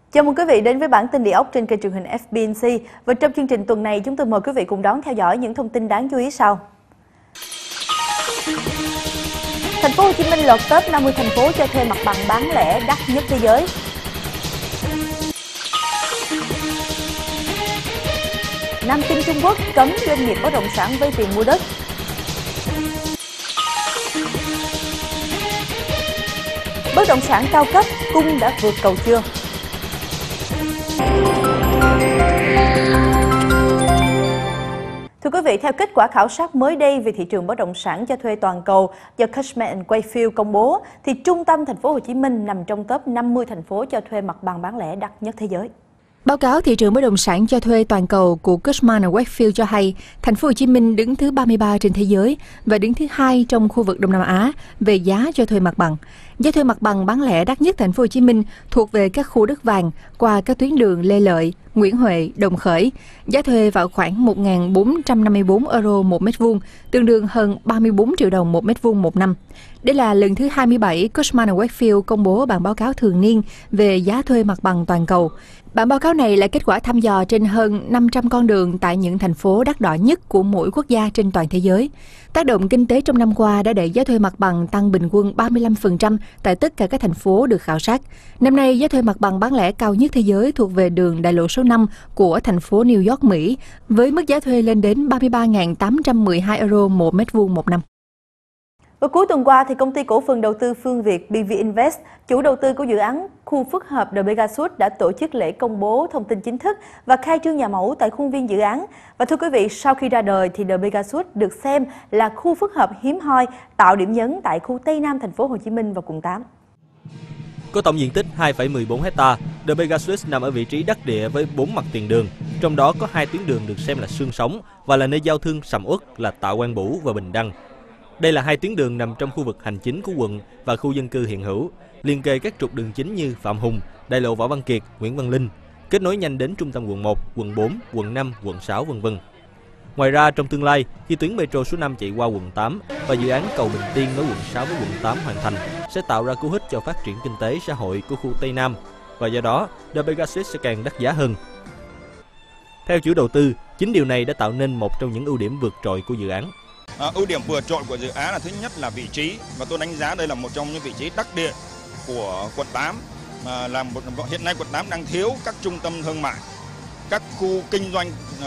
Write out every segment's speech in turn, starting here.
Chào mừng quý vị đến với bản tin địa ốc trên kênh truyền hình FBNC. Và trong chương trình tuần này, chúng tôi mời quý vị cùng đón theo dõi những thông tin đáng chú ý sau. Thành phố Hồ Chí Minh lọt top 50 thành phố cho thuê mặt bằng bán lẻ đắt nhất thế giới. Nam Kinh Trung Quốc cấm doanh nghiệp bất động sản vay tiền mua đất. Bất động sản cao cấp, cung đã vượt cầu chưa? Thưa quý vị, theo kết quả khảo sát mới đây về thị trường bất động sản cho thuê toàn cầu do Cushman & Wakefield công bố, thì trung tâm thành phố Hồ Chí Minh nằm trong top 50 thành phố cho thuê mặt bằng bán lẻ đắt nhất thế giới. Báo cáo thị trường bất động sản cho thuê toàn cầu của Cushman & Wakefield cho hay, thành phố Hồ Chí Minh đứng thứ 33 trên thế giới và đứng thứ 2 trong khu vực Đông Nam Á về giá cho thuê mặt bằng. Giá thuê mặt bằng bán lẻ đắt nhất thành phố Hồ Chí Minh thuộc về các khu đất vàng qua các tuyến đường Lê Lợi, Nguyễn Huệ, Đồng Khởi. Giá thuê vào khoảng 1.454 euro một mét vuông, tương đương hơn 34 triệu đồng một mét vuông một năm. Đây là lần thứ 27 Cushman & Wakefield công bố bản báo cáo thường niên về giá thuê mặt bằng toàn cầu. Bản báo cáo này là kết quả thăm dò trên hơn 500 con đường tại những thành phố đắt đỏ nhất của mỗi quốc gia trên toàn thế giới. Tác động kinh tế trong năm qua đã đẩy giá thuê mặt bằng tăng bình quân 35% tại tất cả các thành phố được khảo sát. Năm nay, giá thuê mặt bằng bán lẻ cao nhất thế giới thuộc về đường đại lộ số 5 của thành phố New York, Mỹ, với mức giá thuê lên đến 33.812 euro một mét vuông một năm. Và cuối tuần qua, thì công ty cổ phần đầu tư Phương Việt BV Invest, chủ đầu tư của dự án khu phức hợp The Pegasus đã tổ chức lễ công bố thông tin chính thức và khai trương nhà mẫu tại khuôn viên dự án. Và thưa quý vị, sau khi ra đời thì The Pegasus được xem là khu phức hợp hiếm hoi tạo điểm nhấn tại khu Tây Nam thành phố Hồ Chí Minh và quận 8. Có tổng diện tích 2,14 ha, The Pegasus nằm ở vị trí đắc địa với 4 mặt tiền đường, trong đó có 2 tuyến đường được xem là xương sống và là nơi giao thương sầm uất là Tạ Quang Bửu và Bình Đăng. Đây là 2 tuyến đường nằm trong khu vực hành chính của quận và khu dân cư hiện hữu, liên kề các trục đường chính như Phạm Hùng, đại lộ Võ Văn Kiệt, Nguyễn Văn Linh, kết nối nhanh đến trung tâm quận 1, quận 4, quận 5, quận 6, v.v. Ngoài ra, trong tương lai, khi tuyến metro số 5 chạy qua quận 8 và dự án cầu Bình Tiên nối quận 6 với quận 8 hoàn thành, sẽ tạo ra cú hích cho phát triển kinh tế xã hội của khu Tây Nam, và do đó, The Pegasus sẽ càng đắt giá hơn. Theo chủ đầu tư, chính điều này đã tạo nên một trong những ưu điểm vượt trội của dự án. Ưu điểm vượt trội của dự án là thứ nhất là vị trí, và tôi đánh giá đây là một trong những vị trí đắc địa của quận 8. Hiện nay quận 8 đang thiếu các trung tâm thương mại, các khu kinh doanh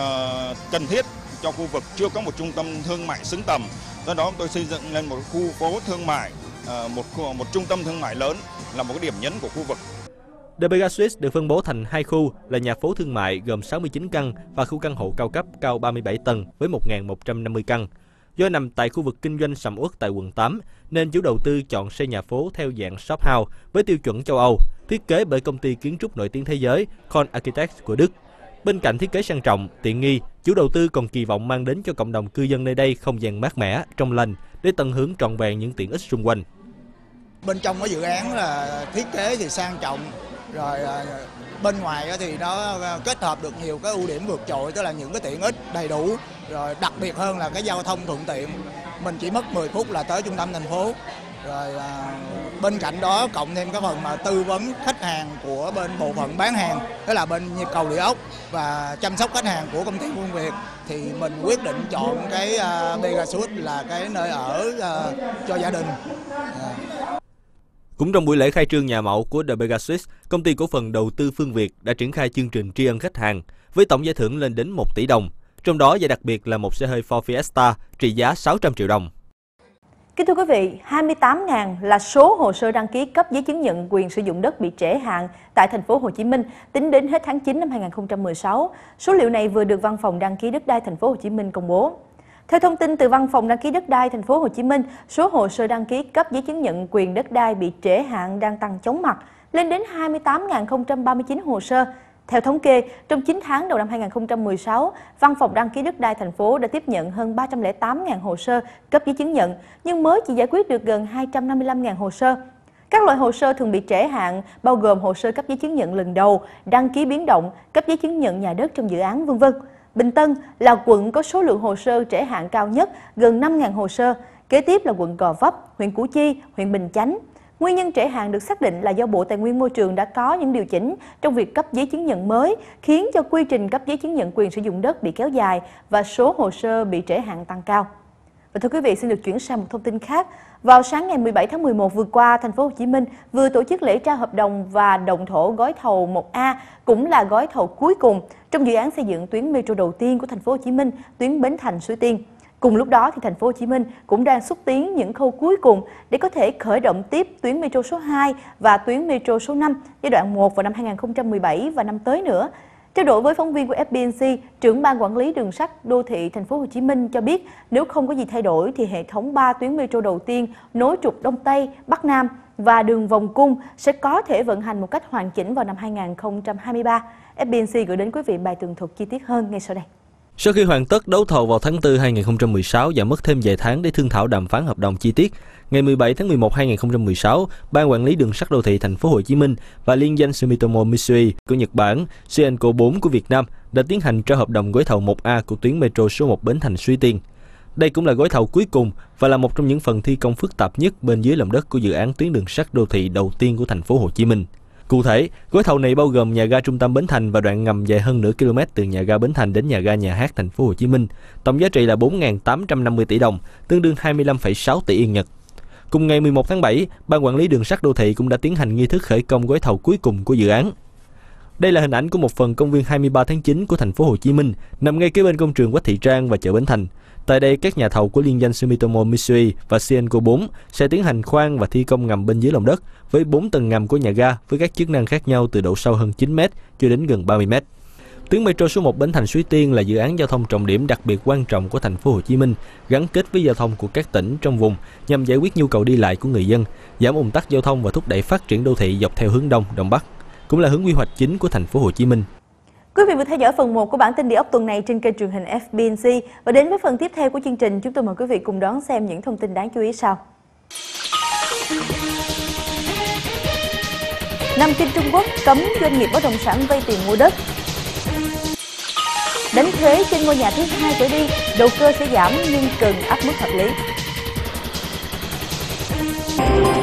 cần thiết cho khu vực, chưa có một trung tâm thương mại xứng tầm. Do đó tôi xây dựng lên một khu phố thương mại, một trung tâm thương mại lớn là một cái điểm nhấn của khu vực. The Pegasus được phân bố thành 2 khu là nhà phố thương mại gồm 69 căn và khu căn hộ cao cấp cao 37 tầng với 1.150 căn. Do nằm tại khu vực kinh doanh sầm uất tại quận 8, nên chủ đầu tư chọn xây nhà phố theo dạng shop house với tiêu chuẩn châu Âu, thiết kế bởi công ty kiến trúc nổi tiếng thế giới Kohn Architects của Đức. Bên cạnh thiết kế sang trọng, tiện nghi, chủ đầu tư còn kỳ vọng mang đến cho cộng đồng cư dân nơi đây không gian mát mẻ, trong lành để tận hưởng trọn vẹn những tiện ích xung quanh. Bên trong cái dự án là thiết kế thì sang trọng, rồi bên ngoài thì nó kết hợp được nhiều cái ưu điểm vượt trội, tức là những cái tiện ích đầy đủ, rồi đặc biệt hơn là cái giao thông thuận tiện. Mình chỉ mất 10 phút là tới trung tâm thành phố. Rồi bên cạnh đó cộng thêm cái phần mà tư vấn khách hàng của bên bộ phận bán hàng, tức là bên nhịp cầu địa ốc và chăm sóc khách hàng của công ty Phương Việt, thì mình quyết định chọn cái Pegasus là cái nơi ở cho gia đình. Cũng trong buổi lễ khai trương nhà mẫu của The Pegasus, công ty cổ phần đầu tư Phương Việt đã triển khai chương trình tri ân khách hàng với tổng giải thưởng lên đến 1 tỷ đồng. Trong đó giải đặc biệt là một xe hơi Ford Fiesta trị giá 600 triệu đồng. Kính thưa quý vị, 28.000 là số hồ sơ đăng ký cấp giấy chứng nhận quyền sử dụng đất bị trễ hạn tại thành phố Hồ Chí Minh tính đến hết tháng 9 năm 2016. Số liệu này vừa được Văn phòng đăng ký đất đai thành phố Hồ Chí Minh công bố. Theo thông tin từ Văn phòng đăng ký đất đai thành phố Hồ Chí Minh, số hồ sơ đăng ký cấp giấy chứng nhận quyền đất đai bị trễ hạn đang tăng chóng mặt, lên đến 28.039 hồ sơ. Theo thống kê, trong 9 tháng đầu năm 2016, Văn phòng đăng ký đất đai thành phố đã tiếp nhận hơn 308.000 hồ sơ cấp giấy chứng nhận, nhưng mới chỉ giải quyết được gần 255.000 hồ sơ. Các loại hồ sơ thường bị trễ hạn bao gồm hồ sơ cấp giấy chứng nhận lần đầu, đăng ký biến động, cấp giấy chứng nhận nhà đất trong dự án, v.v. Bình Tân là quận có số lượng hồ sơ trễ hạn cao nhất, gần 5.000 hồ sơ. Kế tiếp là quận Gò Vấp, huyện Củ Chi, huyện Bình Chánh. Nguyên nhân trễ hạn được xác định là do Bộ Tài nguyên Môi trường đã có những điều chỉnh trong việc cấp giấy chứng nhận mới, khiến cho quy trình cấp giấy chứng nhận quyền sử dụng đất bị kéo dài và số hồ sơ bị trễ hạn tăng cao. Và thưa quý vị, xin được chuyển sang một thông tin khác. Vào sáng ngày 17 tháng 11 vừa qua, Thành phố Hồ Chí Minh vừa tổ chức lễ trao hợp đồng và động thổ gói thầu 1A, cũng là gói thầu cuối cùng trong dự án xây dựng tuyến metro đầu tiên của Thành phố Hồ Chí Minh, tuyến Bến Thành - Suối Tiên. Cùng lúc đó thì Thành phố Hồ Chí Minh cũng đang xúc tiến những khâu cuối cùng để có thể khởi động tiếp tuyến metro số 2 và tuyến metro số 5 giai đoạn 1 vào năm 2017 và năm tới nữa. Trao đổi với phóng viên của FBNC, trưởng ban quản lý đường sắt đô thị Thành phố Hồ Chí Minh cho biết nếu không có gì thay đổi thì hệ thống 3 tuyến metro đầu tiên nối trục Đông Tây, Bắc Nam và đường vòng cung sẽ có thể vận hành một cách hoàn chỉnh vào năm 2023. FBNC gửi đến quý vị bài tường thuật chi tiết hơn ngay sau đây. Sau khi hoàn tất đấu thầu vào tháng 4 2016 và mất thêm vài tháng để thương thảo đàm phán hợp đồng chi tiết, ngày 17 tháng 11 2016, Ban quản lý đường sắt đô thị Thành phố Hồ Chí Minh và liên danh Sumitomo Mitsui của Nhật Bản, Sienco 4 của Việt Nam đã tiến hành trao hợp đồng gói thầu 1A của tuyến metro số 1 Bến Thành - Suối Tiên. Đây cũng là gói thầu cuối cùng và là một trong những phần thi công phức tạp nhất bên dưới lòng đất của dự án tuyến đường sắt đô thị đầu tiên của Thành phố Hồ Chí Minh. Cụ thể, gói thầu này bao gồm nhà ga trung tâm Bến Thành và đoạn ngầm dài hơn nửa km từ nhà ga Bến Thành đến nhà ga Nhà hát Thành phố Hồ Chí Minh. Tổng giá trị là 4.850 tỷ đồng, tương đương 25,6 tỷ Yên Nhật. Cùng ngày 11 tháng 7, Ban quản lý đường sắt đô thị cũng đã tiến hành nghi thức khởi công gói thầu cuối cùng của dự án. Đây là hình ảnh của một phần công viên 23 tháng 9 của Thành phố Hồ Chí Minh, nằm ngay kế bên công trường Quách Thị Trang và chợ Bến Thành. Tại đây, các nhà thầu của liên danh Sumitomo Mitsui và Sienco 4 sẽ tiến hành khoan và thi công ngầm bên dưới lòng đất với 4 tầng ngầm của nhà ga với các chức năng khác nhau từ độ sâu hơn 9 m cho đến gần 30 m. Tuyến metro số 1 Bến Thành - Suối Tiên là dự án giao thông trọng điểm đặc biệt quan trọng của Thành phố Hồ Chí Minh, gắn kết với giao thông của các tỉnh trong vùng nhằm giải quyết nhu cầu đi lại của người dân, giảm ùn tắc giao thông và thúc đẩy phát triển đô thị dọc theo hướng Đông, Đông Bắc, cũng là hướng quy hoạch chính của Thành phố Hồ Chí Minh. Quý vị vừa theo dõi phần 1 của bản tin địa ốc tuần này trên kênh truyền hình FBNC, và đến với phần tiếp theo của chương trình, chúng tôi mời quý vị cùng đón xem những thông tin đáng chú ý sau. Nam Kinh Trung Quốc cấm doanh nghiệp bất động sản vay tiền mua đất. Đánh thuế trên ngôi nhà thứ 2 trở đi, đầu cơ sẽ giảm nhưng cần áp mức hợp lý.